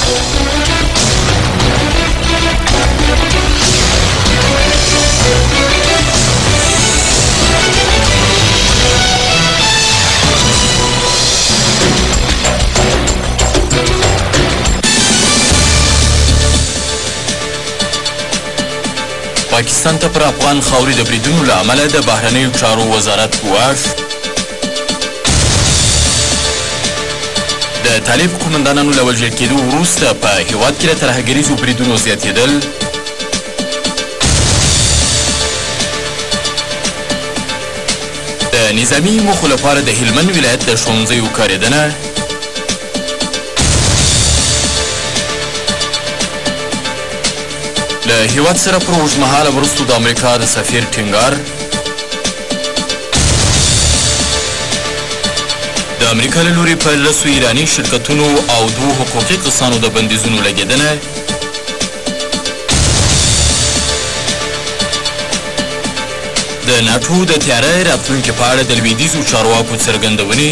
پاکستان ته پر افغان خاورې د بریدونو له امله د بهرنیو چارو وزارت ګواښ، د طالب قومندانانو له وژل کېدو وروسته په هېواد کې د ترهګریزو بریدونو زیاتېدل، د نظامي موخو لپاره د هلمند ولایت د ښوونځیو کارېدنه، له هېواد سره پر اوږدمهاله مرستو د امریکا د سفیر ټینګار، د امریکا له لورې په 10 ایراني شرکتونو او 2 حقوقي کسانو د بندیزونو لګېدنه، د ناټو د تیاره راتلونکي په اړه د لویدیځو چارواکو څرګندونې،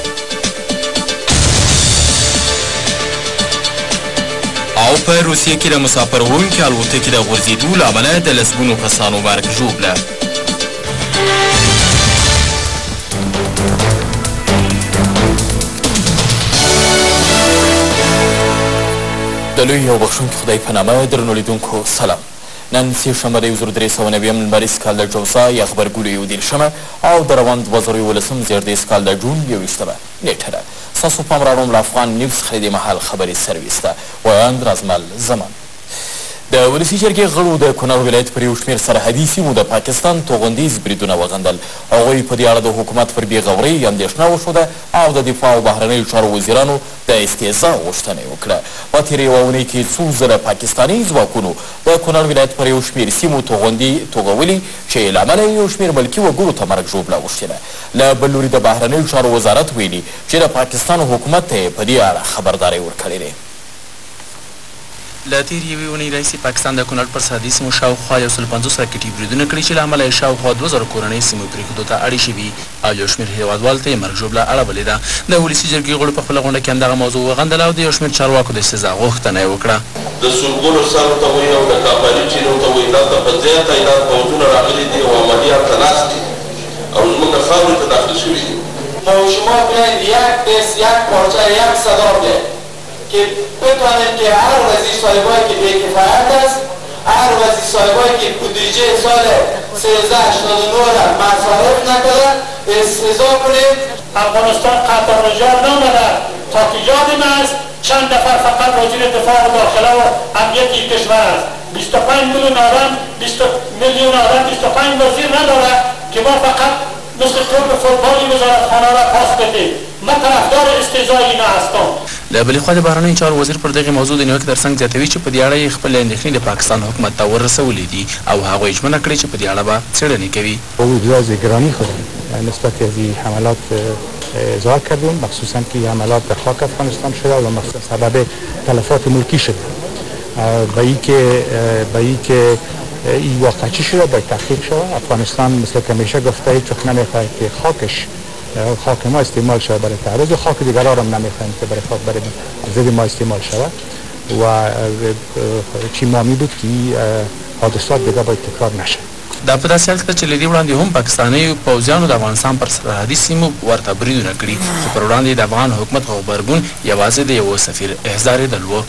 او په روسیې کې د مسافروونکي الوتکې د غورځېدو له امله د لسګونو کسانو مرګ ژوبله. د لوی او بخښونکي خدای په نامه درنو لیدونکو سلام. نن سې شنبه د 1390 لمریز کال د جوزا یا غبرګولو 11 او د روان 2018 زیږدیز کال د جون 21 نیټه ده. ستاسو پام راوړم له افغان نیوز څخه د مهال خبري سرویس ته. ویاند رازمل زمان. د ولسي جرګې غړو د کونړ ولایت پر یو شمېر سرحدي سیمو د پاکستان توغندیز بریدونه وغندل. هغوی په دې اړه د حکومت پر بې غورۍ اندېښنه وښوده او د دفاع او بهرنیو چارو وزیرانو د استعزا غوښتنه یې وکړه. په تېرې یوه اونۍ کې څو زره پاکستاني ځواکونو د کونړ ولایت پر یو شمېر سیمو توغندي توغولي چې له امله یو شمېر ملکي وګړو ته مرګ ژوبله اوښتې ده. له بل لوري د بهرنیو چارو وزارت ویلي چې د پاکستان حکومت ته یې په دې اړه خبرداری ورکړې دی. له تېرې یوې اونۍ راهیسې پاکستان د کونړ پر سرحدي سیمو شاوخوا 150 راکټي بریدونه کړي چې له امله یې شاوخوا 2000 کورنۍ سیمو پرېښودو ته اړې شوي او یو شمېر هېوادوالو ته یې مرګ ژوبله اړولې ده. د ولسي جرګې غړو په خپله غونډه کې همدغه موضوع وغندله او د یو شمېر چارواکو د استعزا غوښتنه یې وکړه. د سلګونو سرو ته وایي او د کاپاري چینو ته وایي دلته په زیات تعداد پوځونه راغلي دي او عملیات ته ناست دي او زموږ خاورې ته داخل شوي دي. ما شما بیایید یک دست یک پارچه یک صدا ده که بتوانیم که هر وزیر صاحبایی که بی‌کفایت است، هر وزیر صاحبایی که بودجه سال 1389 را مصرف نکرده استعزا کنیم. افغانستان قطع رجال نامده تا که یادم است چند نفر فقط وزیر دفاع و داخله و امنیت کشور است. 25 میلیون آدم 25 وزیر نداره که ما فقط مثل طور فوتبالی وزارتخانه را پاس بدیم. من طرفدار استعزای اینا هستم. له بلې خوا د بهرنیو چارو وزیر پر دغې موضوع د نیوکې ترڅنګ زیاتوي چې په دې اړه یې خپلې اندېښنې د پاکستان حکومت ته ورسولې دي او هغوی ژمنه کړې چې په دې اړه به څېړنې کوي. وجواز گرانی خودم نسبت به این حملات اظهار کردیم، مخصوصا که این حملات در خاک افغانستان شده و مخصوصا سبب تلفات ملکی شده. به این که این واقع چی شده باید تحقیق شده. افغانستان مثل که همیشه گفته هیچ وقت نمیخواد که خاک ما استعمال شود برای تعرض و خاک دیگران هم نمیخواهیم که برای ضد ما استعمال شود و چی مامی بود که حادثات دیگه باید تکرار نشه. دا په داسې حال کې ده چې له دې وړاندې هم پاکستاني پوځیانو د افغانستان پر سرحدي سیمو ورته بریدونه کړي خو پر وړاندې د افغان حکومت غبرګون یوازې د یوه سفیر احضارېدل و.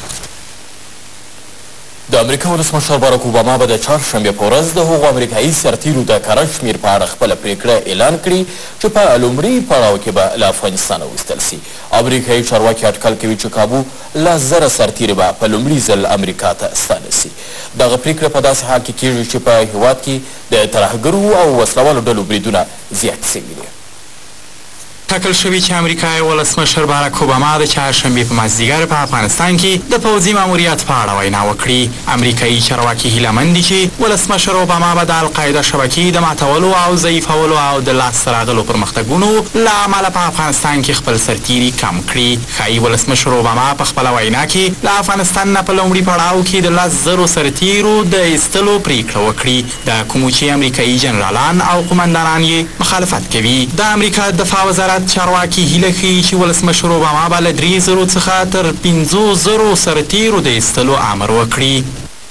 د امریکا ولسمشر باراک اوباما به د چهارشنبې په ورځ د هغو امریکایي سرتیرو د کره شمېر په اړه خپله پرېکړه اعلان کړي چې په لومړي پړاو کې به له افغانستانه ویستل سي. امریکایي چارواکي اټکل کوي چې کابو 10,000 سرتیرې به په لومړي ځل امریکا ته ستانه سي. دغه پرېکړه په داسې حال کې کېږي چې په هېواد کې د ترهګرو او وسلوالو ډلو بریدونه زیات سوي دي. ټاکل شوي چې امریکایي ولسمشر باراک اوباما د چهارشنبې په مازدیګر په افغانستان کې د پوځي ماموریت په اړه وینا وکړي. امریکایي چارواکي هیله مند دي چې ولسمشر اوباما به د القاعده شبکې د ماتولو او ضعیفولو او د لاسته راغلو پرمختګونو له امله په افغانستان کې خپل سرتیري کم کړي. ښایي ولسمشر اوباما په خپله وینا کې له افغانستان نه په لومړي پړاو کې د 10,000 سرتیرو د ایستلو پرېکړه وکړي، د کومو چې امریکایي جنرالان او قومندانان یې مخالفت کوي. د امریکا دفاع وزارت امنیت چارواکي هیله ښیي چې ولسمشر اوباما به له 3,000 څخه تر 5,000 سرتیرو د ایستلو امر وکړي.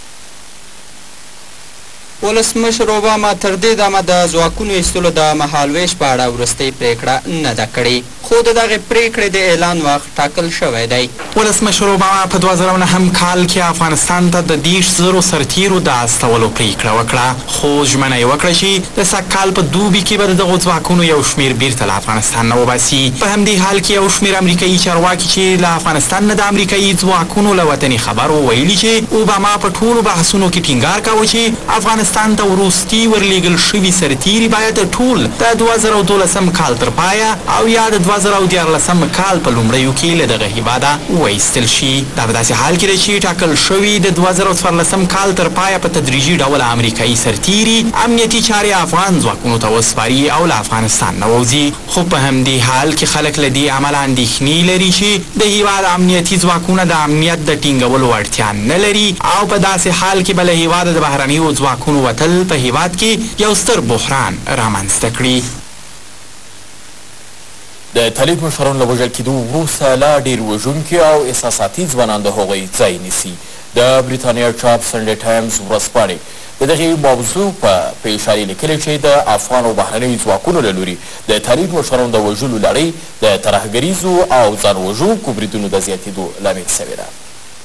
ولسمشر اوباما تر دې دمه د ځواکونو ایستلو د مهالویش په اړه وروستۍ پریکړه نه ده کړې، خو د دغې پریکړې د اعلان وخت ټاکل شوی دی. ولسمشر اوباما په 2009 کال کې افغانستان ته د 10,000 سرتیرو د استولو پریکړه وکړه، خو ژمنه یې وکړه چې د سږ کال په دوبي کې به د دغو ځواکونو یو شمېر بیرته له افغانستان نه وباسي. په همدې حال کې یو شمېر امریکایي چارواکي چې له افغانستان نه د امریکایي ځواکونو له وطني خبر وویلي چې اوباما په ټولو بحثونو کې ټینګار کاوه چې افغانستان ته وروستي ورلیږل شوي سرتیري باید ټول د 2012 کال تر پایه او یا د 2014 کال په لومړیو کې له دغه هیواده وایستل شي. دا په داسې حال کې دی چې ټاکل شوي د 2014 کال تر پایه په تدریجي ډول امریکایي سرتیري امنیتي چارې افغان ځواکونو ته وسپاري او له افغانستان نه ووځي. خو په همدې حال کې خلک له دې امله اندېښنې لري چې د هیواد امنیتي ځواکونه د امنیت د ټینګولو اړتیا نه لري او په داسې حال کې به له هیواده د بهرنیو ځواکونو وتل په هیواد کې یو ستر بحران رامنځته کړي. د طالب مشرانو له وژل کېدو وروسته لا ډېر وژونکي او احساساتي ځوانان د هغوی ځای نیسي. د بریتانیا چاپ سنډې ټایمز ورځپاڼې د دغې موضوع په اشارې لیکلي چې د افغان او بهرنیو ځواکونو له لوري د طالب مشرانو د وژلو لړۍ د ترهګریزو او ځان وژونکو بریدونو د زیاتېدو لامل سوې ده.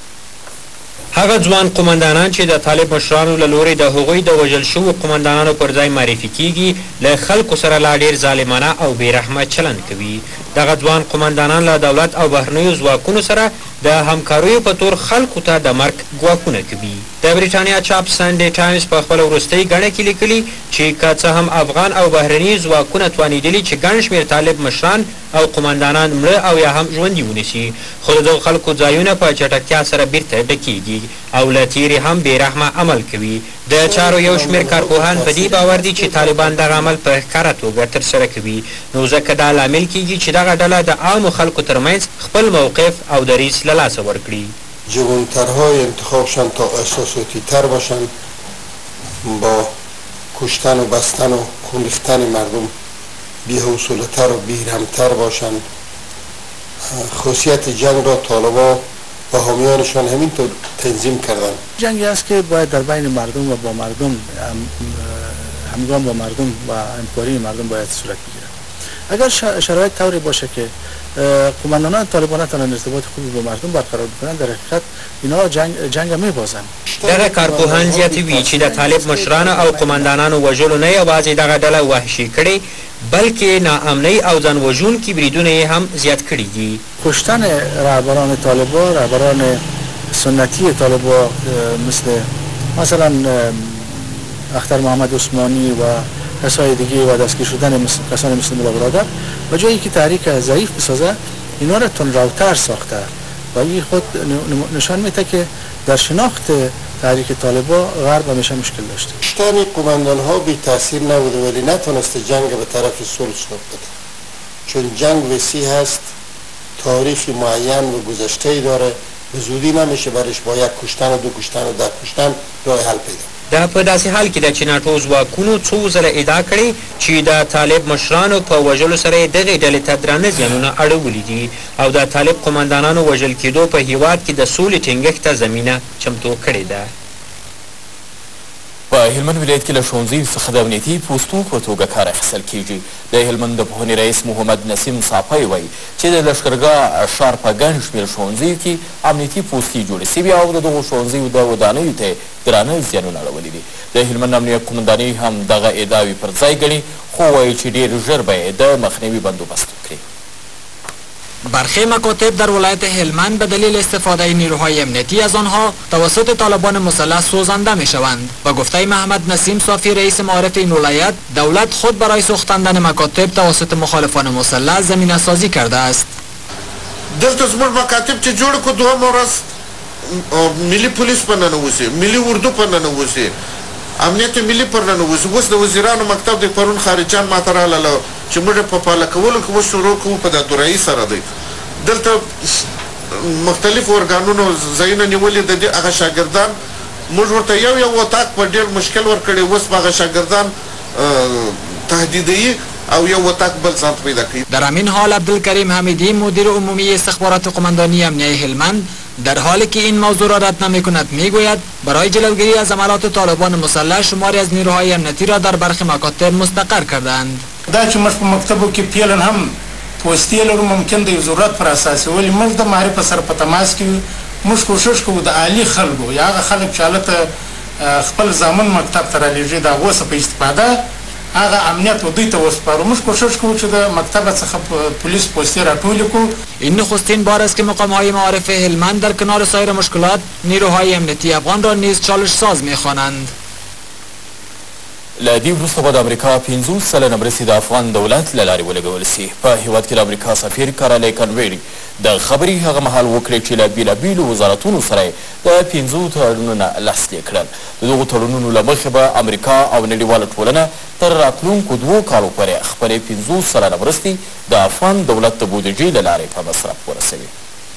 هغه ځوان قمندانان چې د طالب مشرانو له لوري د هغوی د وژل شوو قمندانانو پر ځای معرفي کیږي له خلکو سره لا ډېر ظالمانه او بېرحمه چلند کوي. دغه ځوان قمندانان له دولت او بهرنیو ځواکونو سره د همکاریو په تور خلکو ته د مرګ ګواښونه کوي. د بریټانیا چاپ سنډې ټایمز په خپله وروستۍ ګڼه کې لیکلي چې که څه هم افغان او بهرني ځواکونه توانېدلي چې ګڼ شمېر طالب مشران او قمندانان مړه او یا هم ژوندي ونیسي، خو د دغو خلکو ځایونه په چټکتیا سره بیرته ډکېږي او له تیرې هم بېرحمه عمل کوي. د چارو یو شمېر کارپوهان په دې باور دي چې طالبان دغه عمل په ښکاره توګه ترسره کوي، نو ځکه دا لامل کیږي چې دغه ډله د عامو خلکو ترمنځ خپل موقف او دریځ له لاسه ورکړي. جوانترهای انتخابشان تا احساساتی تر باشن، با کشتن و بستن و خون ریختن مردم بی‌حوصله‌تر و بی‌رحم‌تر باشن. خاصیت جنگ را طالبان و حامیانشان همینطور تنظیم کردن. جنگی است که باید در بین مردم و با مردم همگام با مردم و همکاری مردم باید صورت بگیرد. اگر شرایط طوری باشه که قماندانان طالبان نتوانند ارتباط خوبی با مردم برقرار بکنند، در حقیقت اینا جنگ میبازند. دغه کارپوهان زیاتوي چې د طالب مشرانو او قماندانانو وژلو نه یوازې دغه ډله وحشي کړې، بلکې ناامنۍ او ځان وژونکي بریدونه یې هم زیات کړي دي. کشتن رهبران طالبان، رهبران سنتی طالبان مثلا اختر محمد عثمانی و کسای دیگه و دستگیر شدن کسان مثل ملا برادر و جایی که تحریک ضعیف بسازه اینا را تندروتر ساخته و این خود نشان میده که در شناخت تحریک طالبان غرب همیشه مشکل داشته. کشتن قماندان ها بی تاثیر نبوده ولی نتونسته جنگ به طرف صلح سوق بده، چون جنگ وسیع هست، تاریخی معین و گذشته‌ای داره، به زودی نمیشه برش با یک کشتن و دو کشتن و ده کشتن راه حل پیدا. دا په داسې حال کې ده چې ناټو ځواکونو څو ځله ادعا کړې چې د طالب مشرانو په وژلو سره یې دغې ډلې ته درانه زیانونه اړولي دي او د طالب قمندانانو وژل کېدو په هیواد کې د سولې ټینګښت ته زمینه چمتو کړې ده. په هلمند ولایت کې له ښوونځیو څخه د امنیتي پوستو په توګه کار اخیستل کیږي. د هلمند د پوهنې رئیس محمد نسیم صافی وایي چې د لښکرګاه ښار په ګڼ شمېر ښوونځیو کې امنیتي پوستې جوړې سوي او د دغو ښوونځیو د ودانیو ته درانه زیانونه اړولي دي. د هلمند امنیه قمندانۍ هم دغه ادعاوې پر ځای ګڼي، خو وایي چې ډېر ژر به یې د مخنیوي بندوبست وکړي. برخی مکاتب در ولایت هلمند به دلیل استفاده نیروهای امنیتی از آنها توسط طالبان مسلح سوزانده می شوند. با گفته محمد نسیم صافی رئیس معارف این ولایت، دولت خود برای سوختاندن مکاتب توسط مخالفان مسلح زمینه سازی کرده است. دلته زموږ مکاتب چې جوړ کړو دوهم ورځ ملي پولیس په ننوځي، ملي اردو په ننوځي، امنیت ملي پر ننوځي. اوس د وزیرانو مکتب د پرون خارجیان ماته راغله چې موږ په پاله کولو کې اوس شروع کوو په د دورایي سره دی. دلته مختلفو ارګانونو ځایونه نیولي د دې هغه شاګردان موږ ورته یو اتاق په ډېر مشکل ورکړی. اوس به هغه شاګردان تهدیدوي او یو وطاق بل ځان پیدا کوي. در همین حال عبدالکریم حمیدی مدیر عمومی استخبارات قماندانی امنیه هلمند در حالی که این موضوع را رد نمی‌کند میگوید برای جلوگیری از عملات طالبان مسلح شماری از نیروهای امنیتی را در برخی مکاتب مستقر کردند. دا چې موږ په مکتبو کې پیلن هم پوستې لرو ممکن د یو ضرورت پر اساس ولې موږ د معرفت سره په تماس کې موږ کوشش کوو د عالی خلکو یا هغه خلک چې هلته خپل زامن مکتب ته رالیږي د هغو څخه په استفاده هغه امنیت و دوی ته وسپارو. موږ کوشش کوو چې د مکتب څخه پولیس پوستې راټولې کړو. این نخستین بار است که مقام‌های معارف هلمند در کنار سایر مشکلات نیروهای امنیتی افغان را نیز چالش ساز می‌خوانند. له دې وروسته به د امریکا 50 سلنه مرستې د افغان دولت له لارې ولګول سي. په هېواد کې د امریکا سفیر کارلی کنویډ د خبرې هغه مهال وکړې چې له بېلابېلو وزارتونو سره یې د 50 تړونونه لاسلیک کړل. د دغو تړونونو له مخې به امریکا او نړیواله ټولنه تر راتلونکو 2 کالو پورې خپلې 50 سلنه مرستې د افغان دولت د بودیجې له لارې په مصرف ورسوي.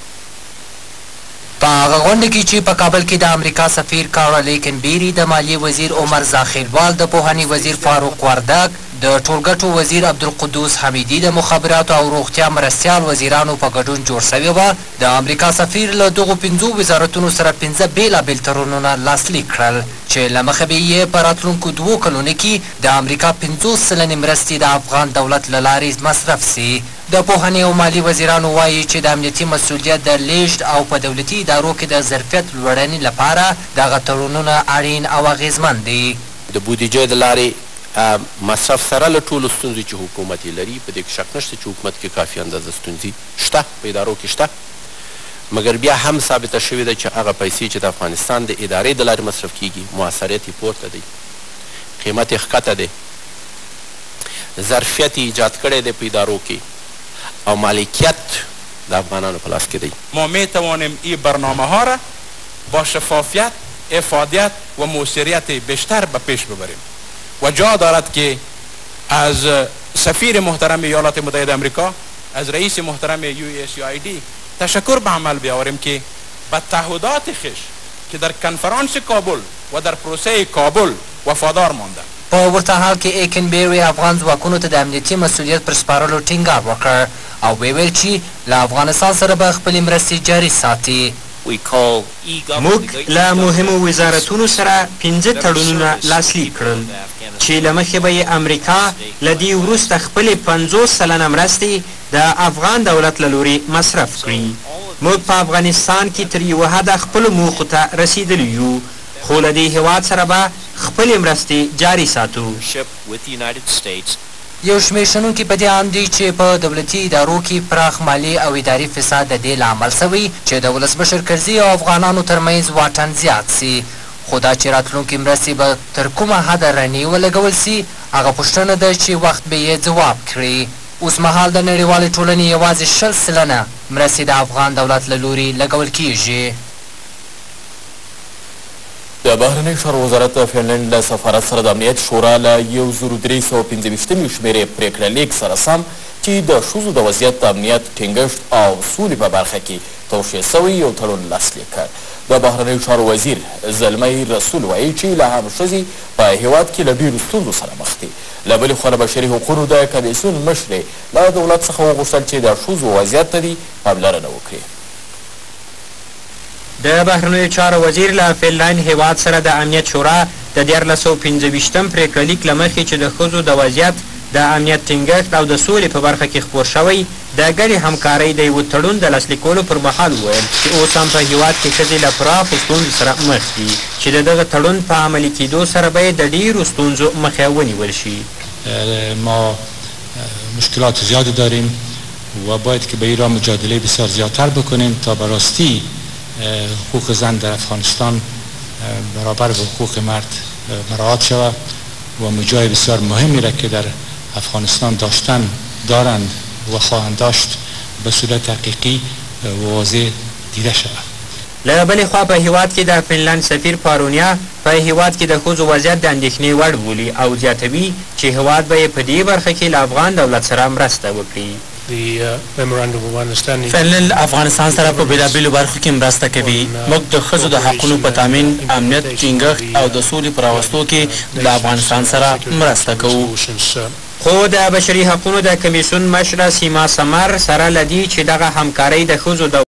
په هغه غونډه کې چې په کابل کې د امریکا سفیر کارلی کنبیری، د مالیې وزیر عمر زاخیلوال، د پوهنې وزیر فاروق وردک، د ټولګټو وزیر عبدالقدوس حمیدي، د مخابراتو او روغتیا مرستیال وزیرانو په ګډون جوړ سوی وه. د امریکا سفیر له دغو 50 وزارتونو سره 5 بېلابېل تړونونه لاسلیک کړل چې له مخه به یې په راتلونکو 2 کلونو کې د امریکا 50 سلنې مرستې د افغان دولت له لارې مصرف سي. د پوهنې او مالی وزیرانو وایي چې د امنیتي مسؤلیت د لیږد او په دولتي ادارو کې د ظرفیت لوړنې لپاره دغه تړونونه اړین او اغېزمن دي. د بودیجې د لارې مصرف سره له ټولو ستونزې چې حکومت یې لري په دې کې شک نشته چې حکومت کې کافي اندازه ستونزې شته، په ادارو کې شته، مګر بیا هم ثابته شوې ده چې هغه پیسې چې د افغانستان د ادارې د لارې مصرف کیږي مؤثریت یې پورته دی، قیمت یې ښکته دی، ظرفیت یې ایجاد کړی دی په ادارو کې او مالکیت د افغانانو په لاس کې دی. ما میتوانیم این برنامه ها را با شفافیت، افادیت و موثریت بیشتر به پیش ببریم و جا دارد که از سفیر محترم ایالات متحده امریکا، از رئیس محترم USAID تشکر به عمل بیاوریم که به تعهدات خویش که در کنفرانس کابل و در پروسه کابل وفادار مانده. په ورته حال کې ایکنبیری افغان ځواکونو ته د امنیتي مسؤلیت پر سپارلو ټینګار وکړ او ویل چې له افغانستان سره به خپلې مرستې جاري ساتي. موږ له مهمو وزارتونو سره 5 تړونونه لاسلیک کړل چې له مخې به یې امریکا له دې وروسته خپلې 50 سلنه مرستې د افغان دولت له لورې مصرف کړي. موږ په افغانستان کې تر یوه حده خپلو موخو ته رسیدلی یو، خو له دې هېواد سره به خپلې مرستې جاري ساتو. یو شمېر شنونکي په دې اند دي چې په دولتي ادارو کې پراخ مالي او اداري فساد د دې لامل سوی چې د ولسمشر کرزي او افغانانو ترمنځ واټن زیات سي. خو دا چې راتلونکي مرستې به تر کومه حده رڼې ولګول سي هغه پوښتنه ده چې وخت به یې ځواب کړي. اوس مهال د نړیوالې ټولنې یوازې 60 سلنه مرستې د افغان دولت له لوري لګول کیږي. د بهرنۍ چارو وزارت د فنلنډ له سفارت سره د امنیت شورا له 1325 شمېرې پرېکړه لیک سره سم چې د ښځو د وضعیت د امنیت ټینګښت او سولې په برخه کې توشیح سوی یو تړون لاسلیک کړ. د بهرنیو چارو وزیر زلمی رسول وایي چې لا هم ښځې په هېواد کې له ډېرو ستونزو سره مخ دي. له بلې خوا د بشري حقونو د کمیسیون مشرې له دولت څخه وغوښتل چې د ښځو وضعیت ته دې پاملرنه وکړي. د بهرنیو چارو وزیر له فنلنډ هیواد سره د امنیت شورا د 1425م پرېکړلیک له مخې چې د ښځو د وضعیت د امنیت ټینګښت او د سولې په برخه کې خپور شوی د ګډې همکارۍ د یوه تړون د لاسلیکولو پر مهال وویل چې اوس هم په هیواد کې ښځې له پراخو ستونزو سره مخ دي چې د دغه تړون په عملي کېدو سره به یې د ډېرو ستونزو مخه ونیول شي. ما مشکلات زیادی داریم و باید که به این راه مجادله بسیار زیادتر بکنیم تا به راستی حقوق زن در افغانستان برابر با حقوق مرد مراعات شود و موضوع بسیار مهمی را که در افغانستان دارند و خواهند داشت به صورت حقیقی و واضح دیده شود. له بلې خوا په هیواد کې د فنلنډ سفیر پارونیا په هیواد کې د ښځو وضعیت د اندېښنې وړ بولي او زیاتوي چې هیواد به یې په دې برخه کې له افغان دولت سره مرسته وکړي. فنلنډ افغانستان سره په بېلابېلو برخو کې مرسته کوي. موږ د ښځو د حقونو په تامین، امنیت ټینګښت او د سولې په راوستو کې له افغانستان سره مرسته کوو. خو د بشري حقونو د کمیسیون مشره سیما سمر سره له دې چې دغه همکارۍ د ښځو د